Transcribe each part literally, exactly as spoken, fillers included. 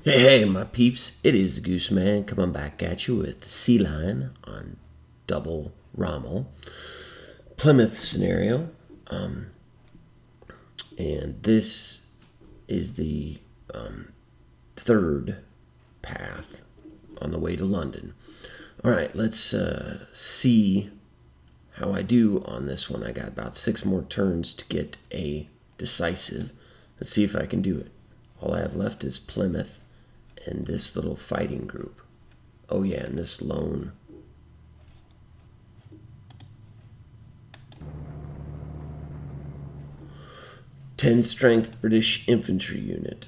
Hey, hey, my peeps, it is the Goose Man coming back at you with Sealion on double Rommel. Plymouth scenario. Um, and this is the um, third path on the way to London. Alright, let's uh, see how I do on this one. I got about six more turns to get a decisive. Let's see if I can do it. All I have left is Plymouth and this little fighting group. Oh yeah, and this lone. ten strength British infantry unit.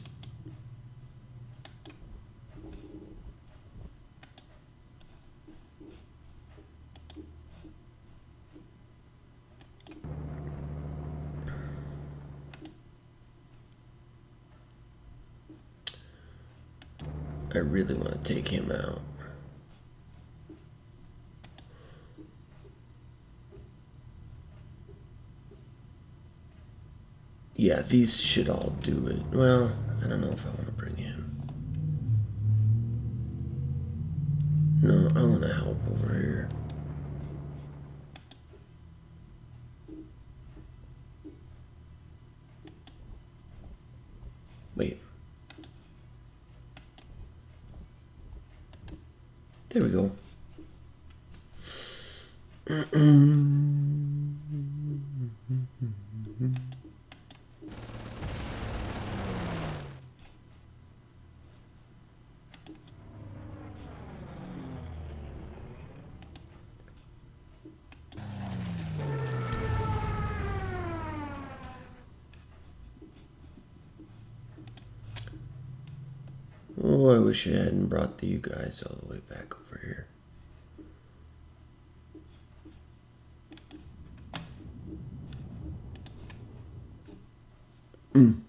I really want to take him out. Yeah, these should all do it. Well, I don't know if I want to bring him. No, I want to help over here. Wait. There we go. Oh, I wish I hadn't brought you guys all the way back over here. Mm.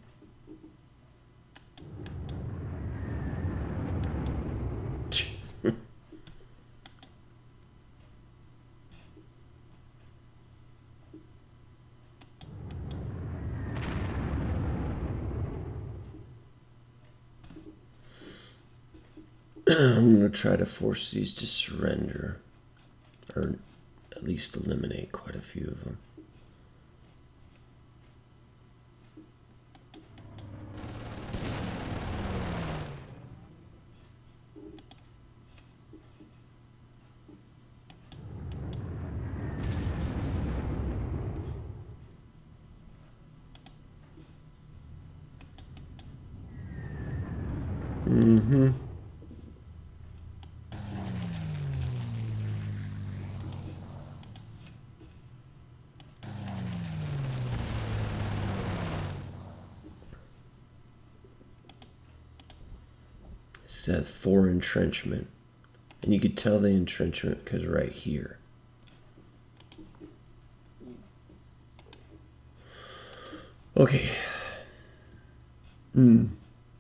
I'm going to try to force these to surrender, or at least eliminate quite a few of them. Mm-hmm. It says four entrenchment. And you could tell the entrenchment because right here. Okay. Hmm.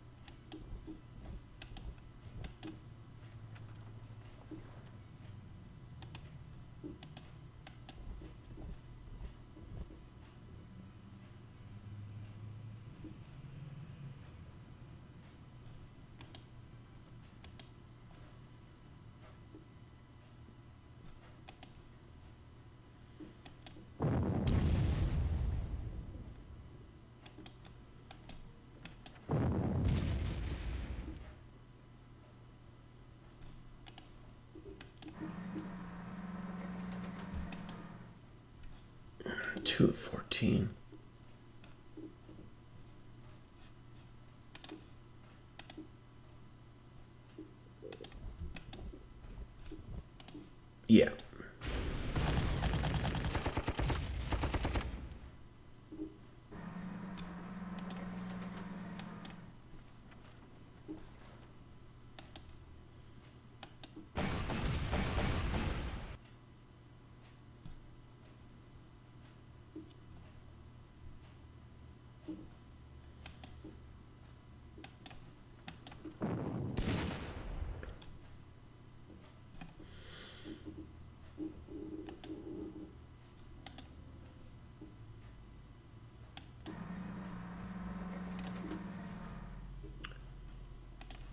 two of fourteen. Yeah.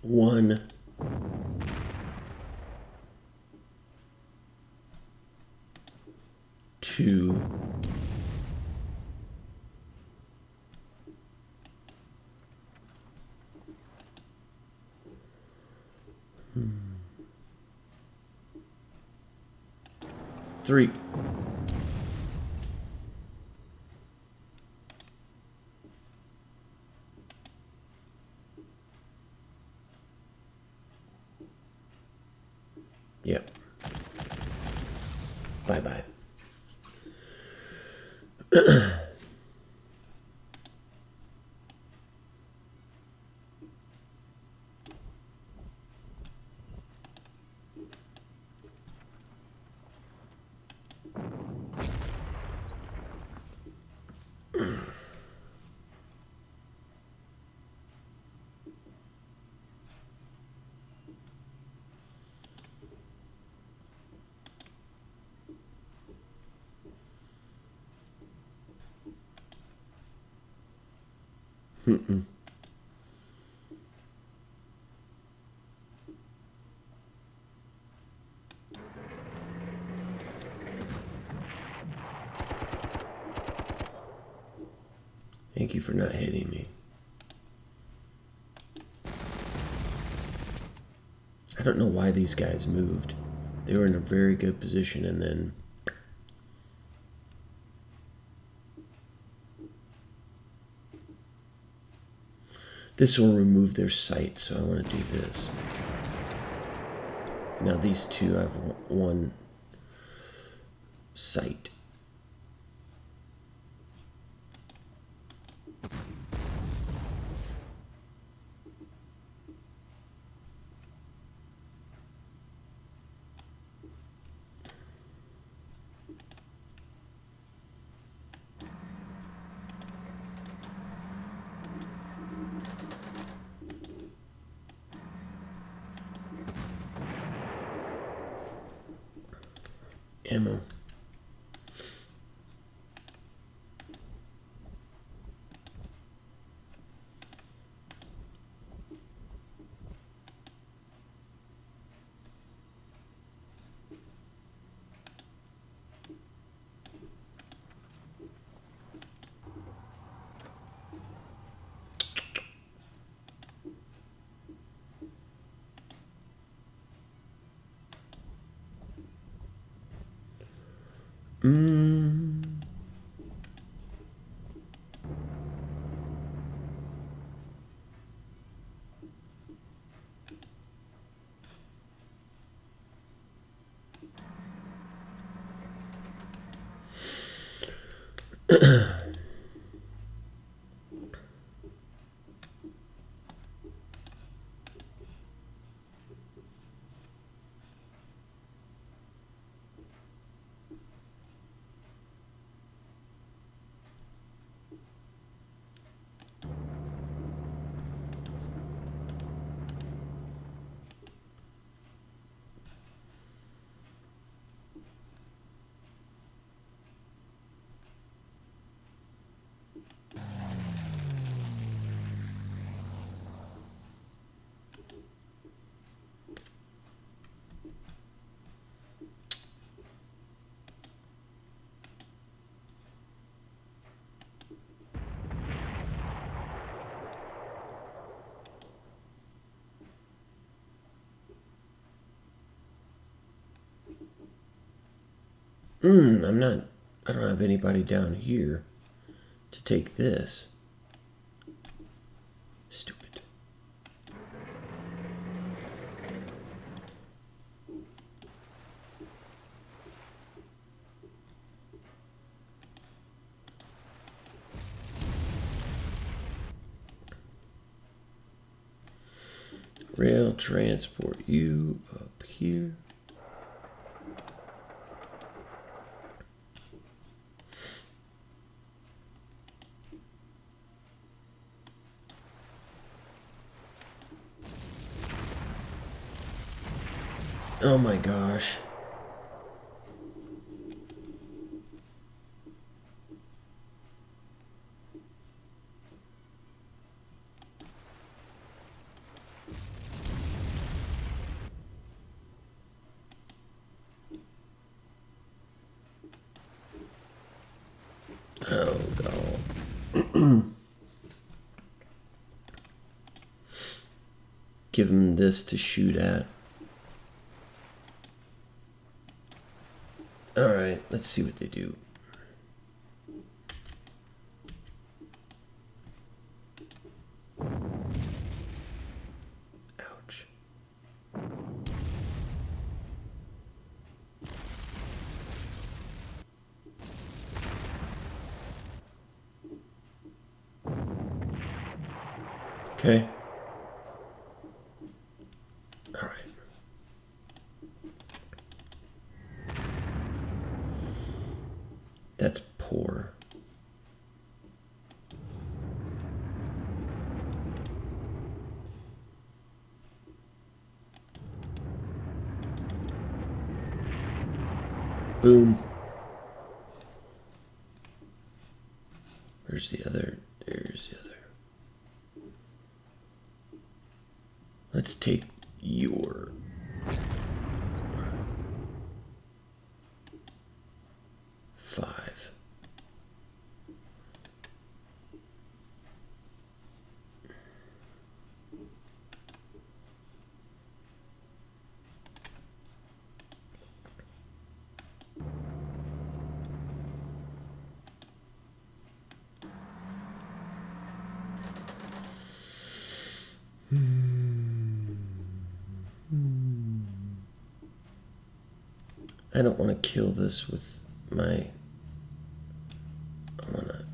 one, two, three. Yep. Bye-bye. Mm-mm. Thank you for not hitting me. I don't know why these guys moved. They were in a very good position and then... This will remove their sight, so I want to do this. Now these two have one sight. Ammo. Mm. Hmm, I'm not, I don't have anybody down here to take this. Stupid. Rail transport you up here. Oh my gosh. Give them this to shoot at. Alright, let's see what they do. Ouch. Okay. All right. That's poor. Boom. Where's the other? There's the other. Let's take your five. I don't want to kill this with my, I want to,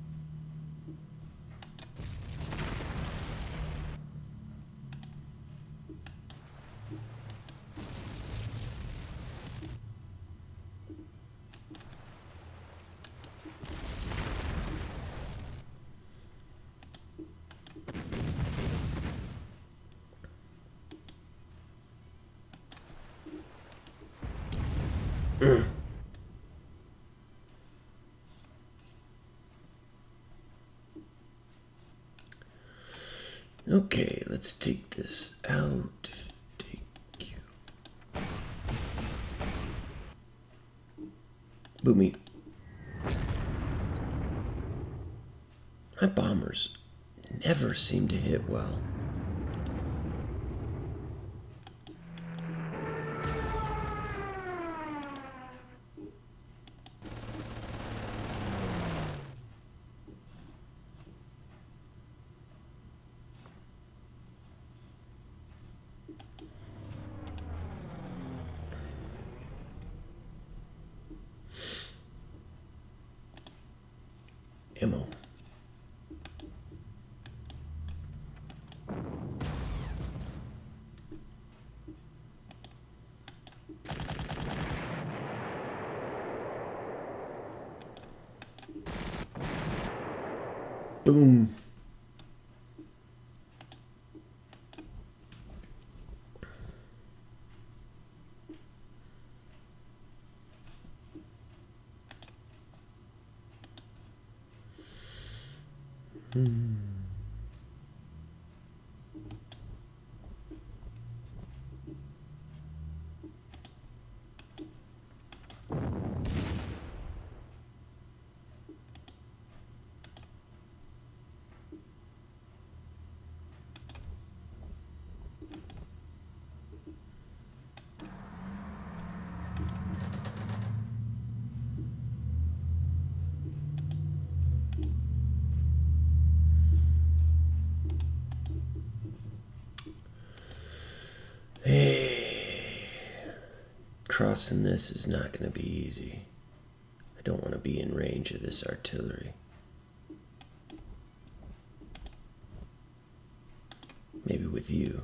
okay, let's take this out. Take you. Boomy. My bombers never seem to hit well. Ammo. Boom. Hmm. Hey, crossing this is not going to be easy. I don't want to be in range of this artillery. Maybe with you.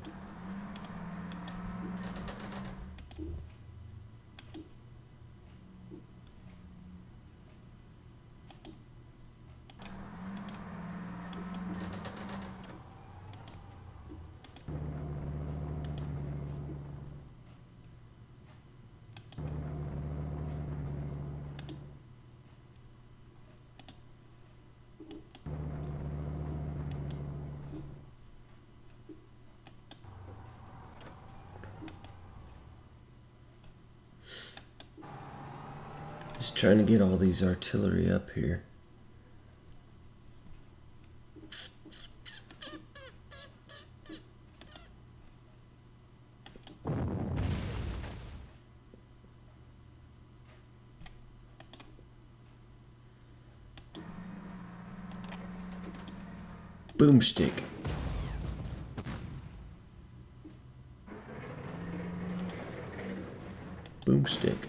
Just trying to get all these artillery up here. Boomstick. Boomstick.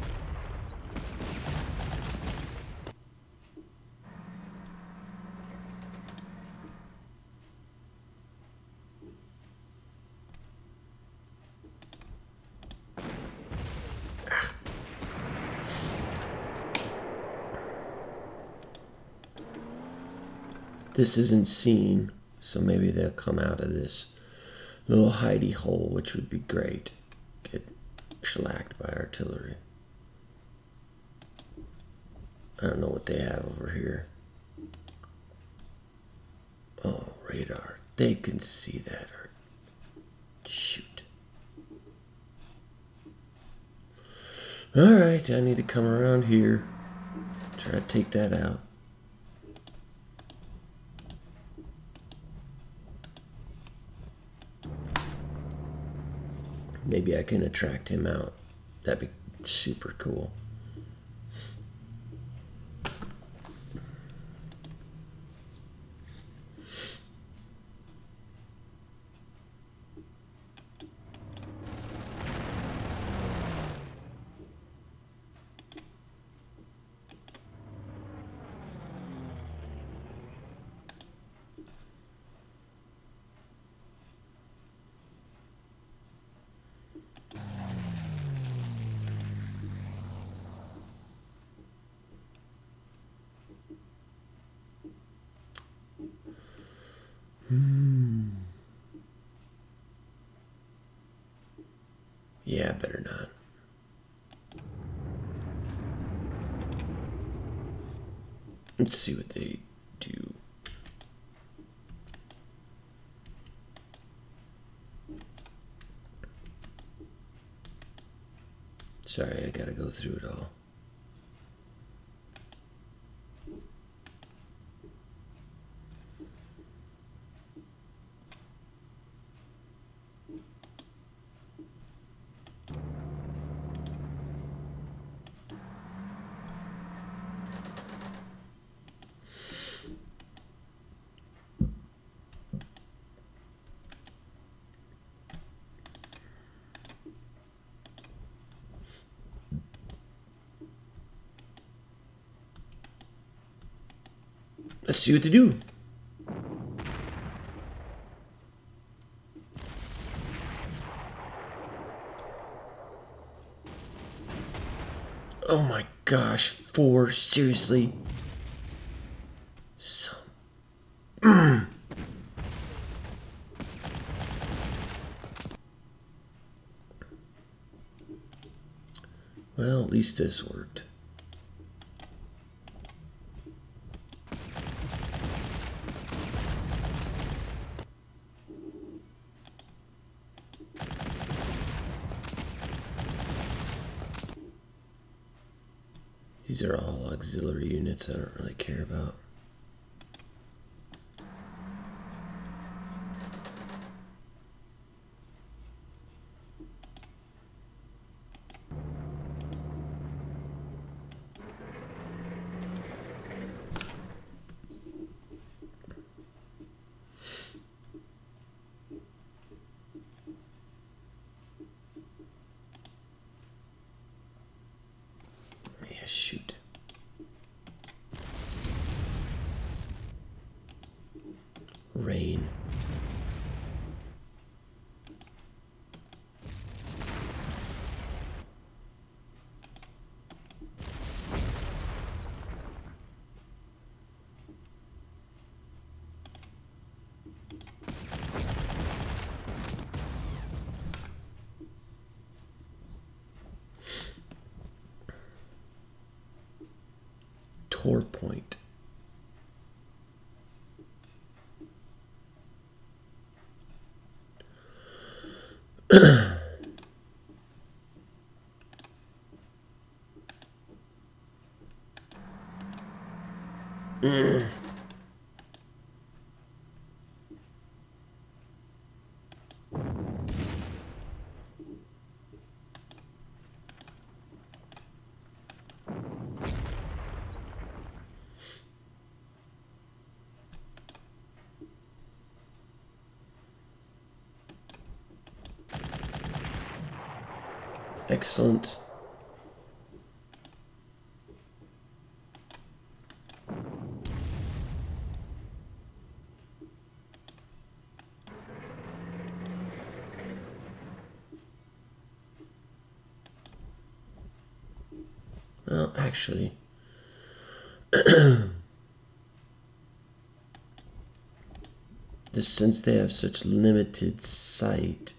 This isn't seen, so maybe they'll come out of this little hidey hole, which would be great. Get shellacked by artillery. I don't know what they have over here. Oh, radar. They can see that. Shoot. Alright, I need to come around here. Try to take that out. Maybe I can attract him out. That'd be super cool. Hmm. Yeah, better not. Let's see what they do. Sorry, I gotta go through it all. Let's see what to do. Oh my gosh, four, seriously? So... Mm. Well, at least this worked. These are all auxiliary units I don't really care about. Yeah, shoot. Rain. Tor point. mm. Excellent. Well, actually, this, since they have such limited sight,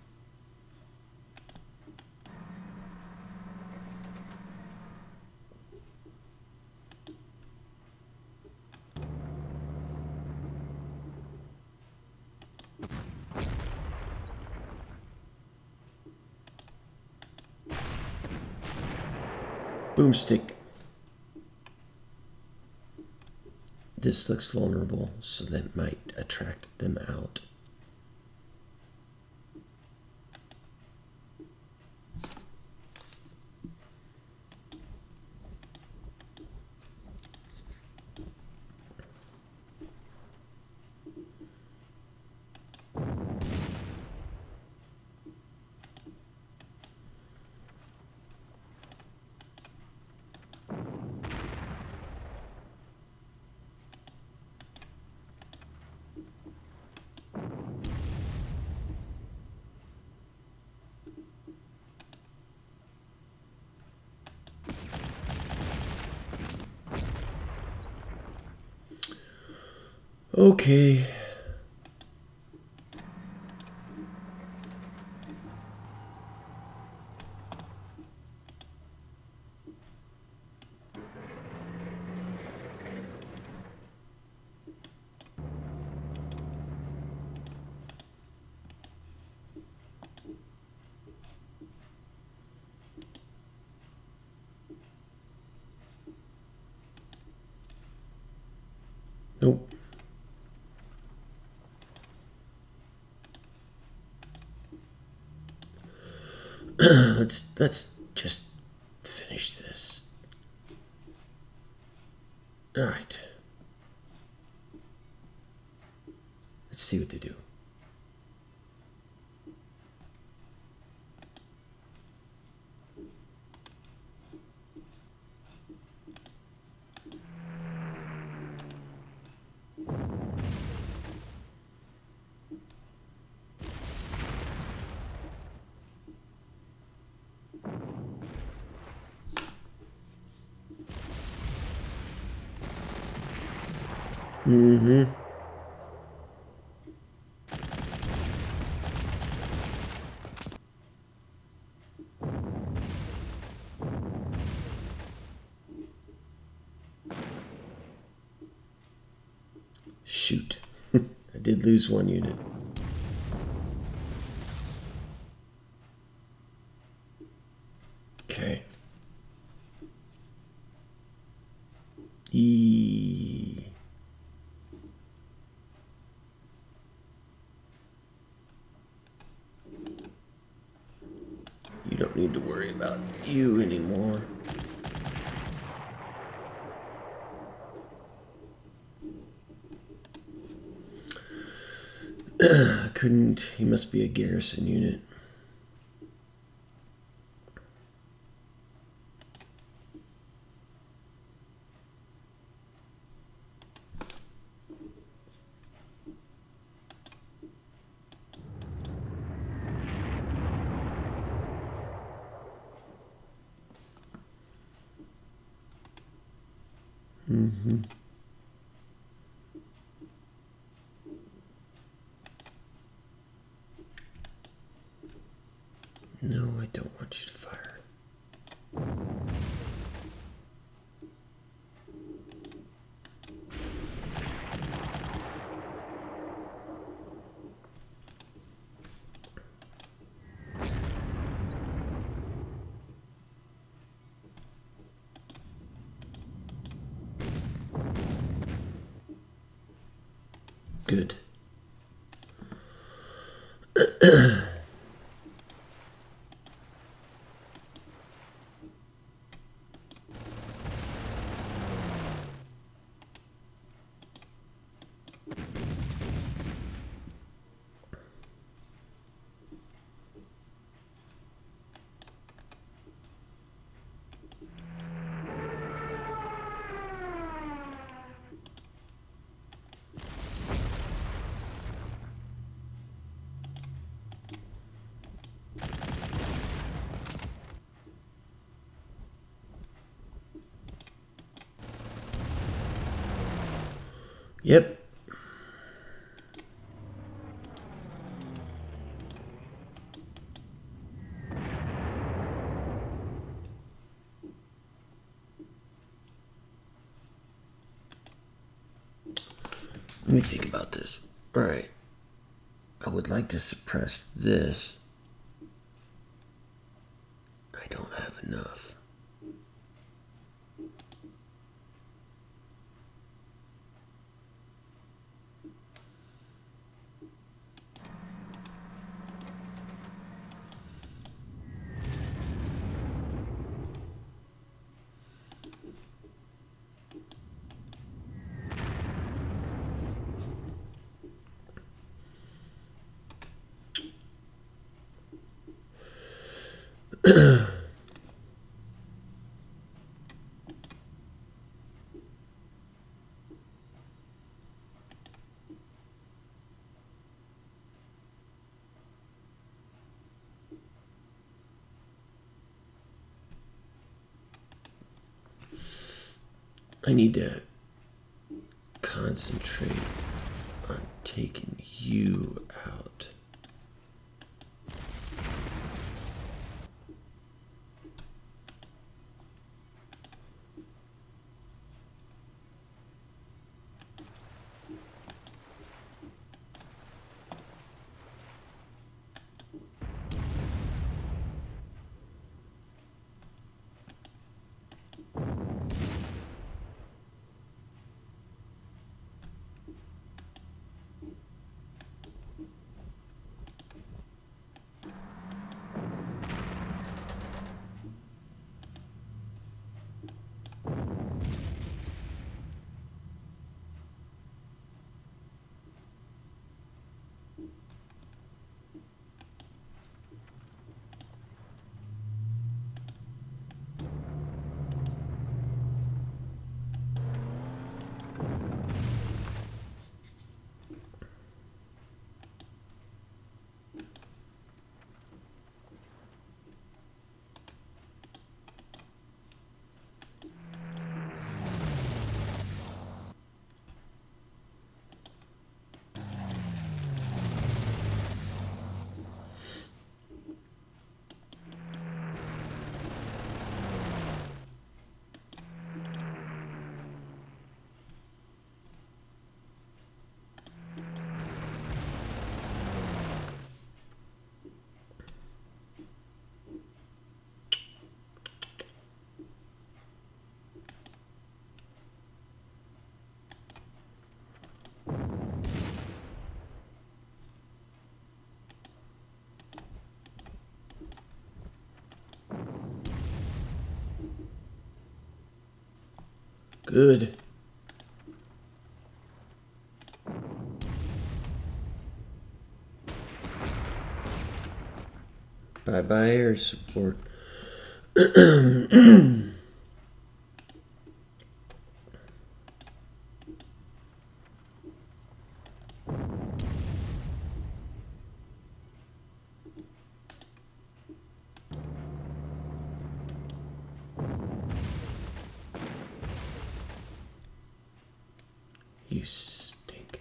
boomstick. This looks vulnerable, so that might attract them out. Okay. Nope. let's let's just finish this. All right. Let's see what they do. Mm-hmm. Shoot. I did lose one unit. Okay. E. You don't need to worry about you anymore. I couldn't. He must be a garrison unit. Mm-hmm. No, I don't want you to fire. Good. Yep. Let me think about this. All right. I would like to suppress this. I don't have enough. I need to concentrate on taking you out. Good. Bye-bye air support. You stink.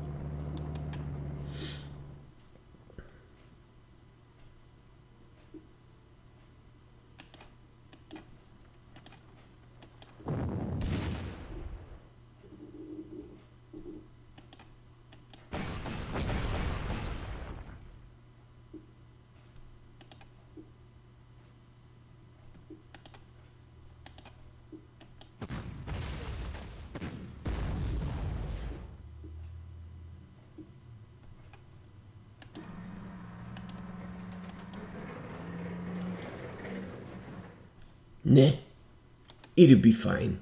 Nah, it'll be fine.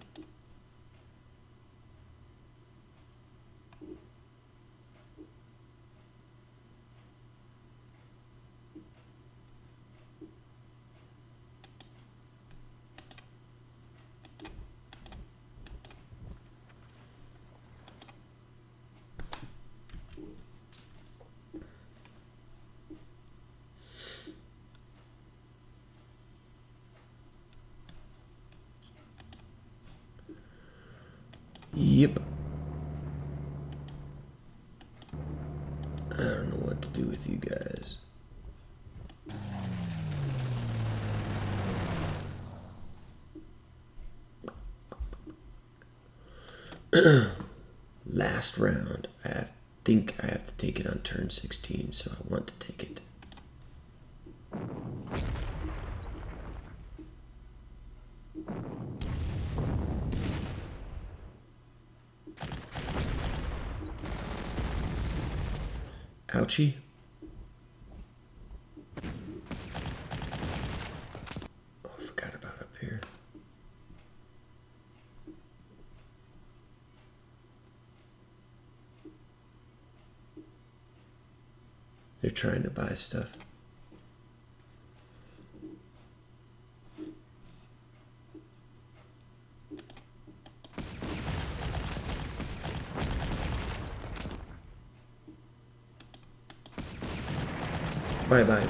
Last round. I have, think I have to take it on turn sixteen, so I want to take it. Ouchie. Oh, I forgot about up here. They're trying to buy stuff. Bye-bye.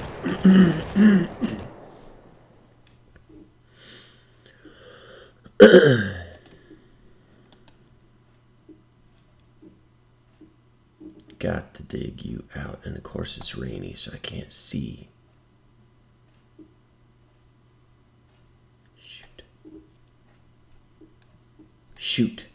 Got to dig you out, and of course it's rainy, so I can't see. Shoot. Shoot.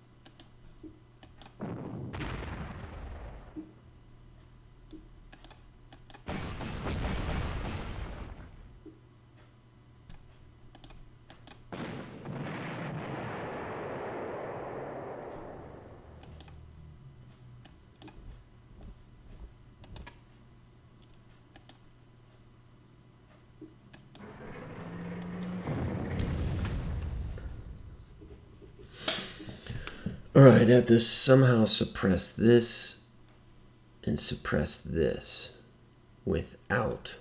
Alright, I have to somehow suppress this and suppress this without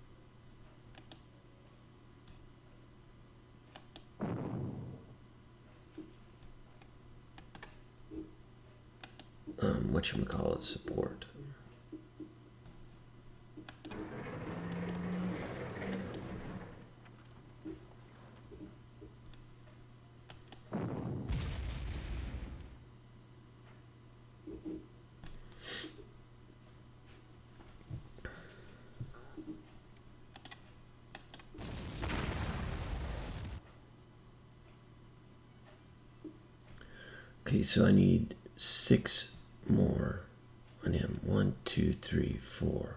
um, whatchamacallit support. Okay, so I need six more on him. One, two, three, four.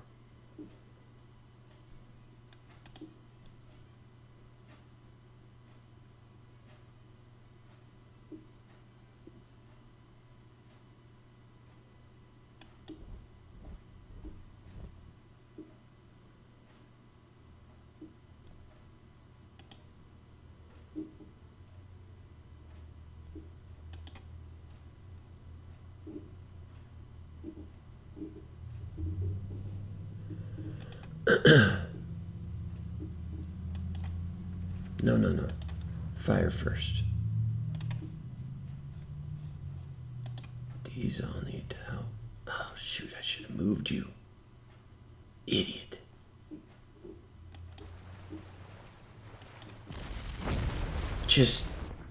No, no, no. Fire first. These all need to help. Oh, shoot, I should have moved you. Idiot. Just...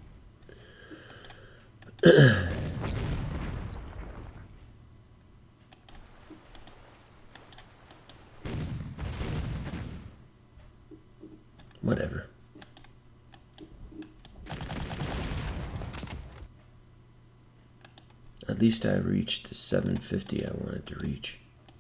Whatever. At least I reached the seven fifty I wanted to reach.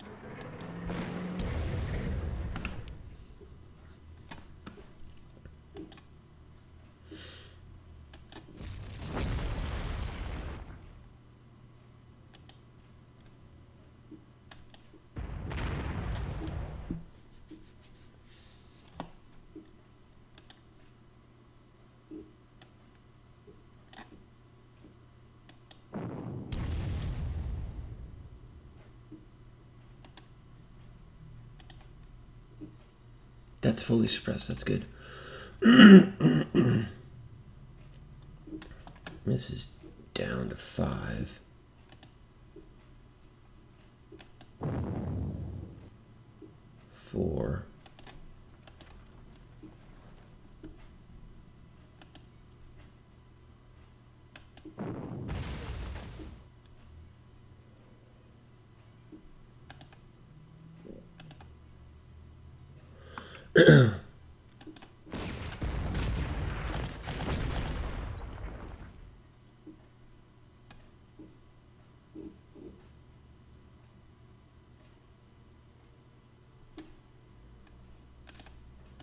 That's fully suppressed. That's good. This is down to five. Four.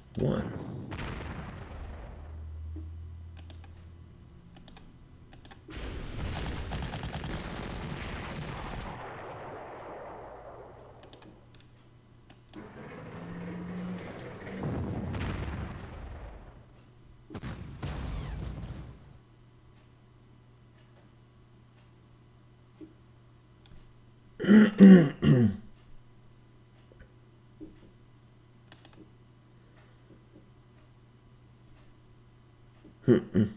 one. Mm-mm.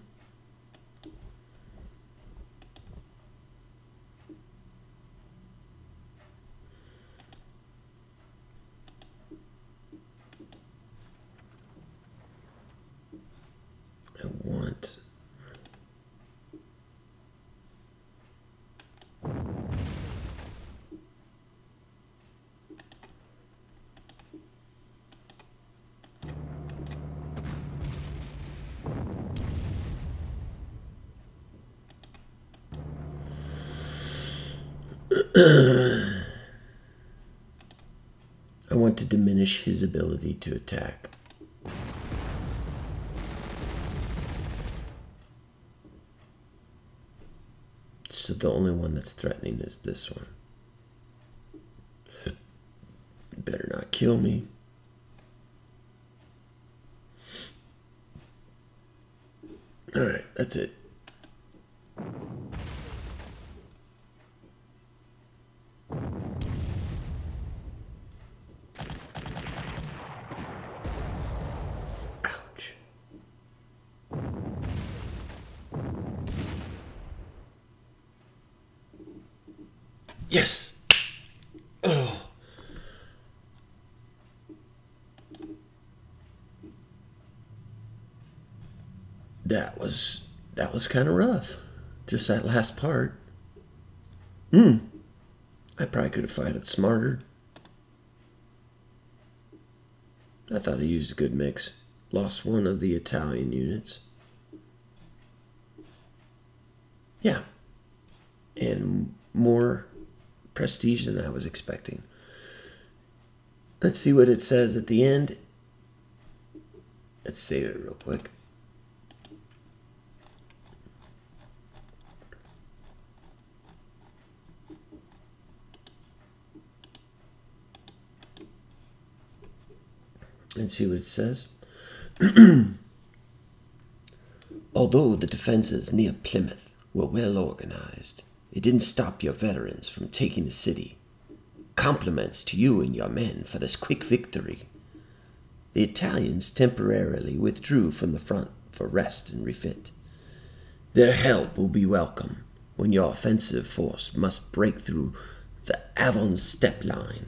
I want I want to diminish his ability to attack. So the only one that's threatening is this one. Better not kill me. Alright, that's it. Ouch. Yes! Oh. That was that was kind of rough. Just that last part. Hmm. I probably could have fought it smarter. I thought I used a good mix. Lost one of the Italian units. Yeah. And more prestige than I was expecting. Let's see what it says at the end. Let's save it real quick. Let's see what it says. Although the defenses near Plymouth were well organized, it didn't stop your veterans from taking the city. Compliments to you and your men for this quick victory. The Italians temporarily withdrew from the front for rest and refit. Their help will be welcome when your offensive force must break through the Avon step line.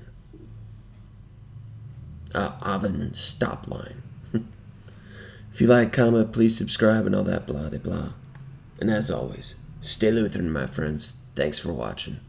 Uh, Avon stop line. If you like, comment, please subscribe and all that blah blah blah. And as always, stay Lutheran, my friends. Thanks for watching.